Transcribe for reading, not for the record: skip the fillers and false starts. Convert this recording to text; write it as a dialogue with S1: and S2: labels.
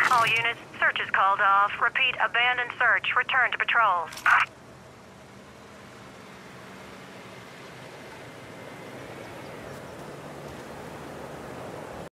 S1: All units, search is called off. Repeat, abandoned search. Return to patrols.